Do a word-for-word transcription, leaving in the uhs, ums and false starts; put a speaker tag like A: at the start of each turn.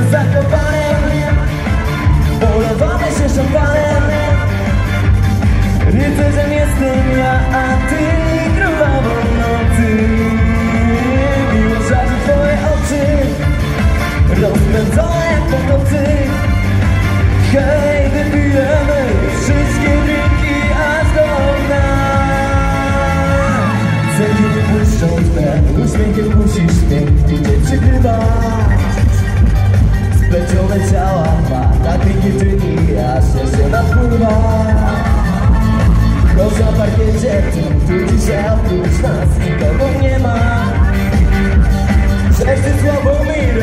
A: zakopane, polewamy się szampanem. Rycerzem jestem ja, a ty królową nocy. Miło żarzy twoje oczy, rozpędzone jak potocy. Hej, wypijemy wszystkie drinki aż do dna. Kiedy puszczą twe, uśmiechem musisz pięknie przykrywać. Splecione ciała ma, tak pięknie czyni, aż się napływa. Choć na parkiecie, tu dzisiaj oprócz nas nikogo nie ma. Cześć, Sławomir,